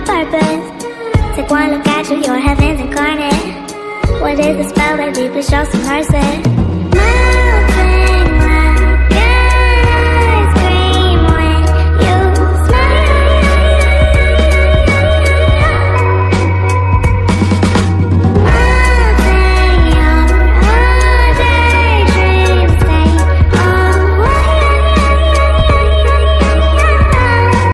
on purpose. Take one look at you, your heaven's incarnate. What is the spell, baby? Please show some mercy. My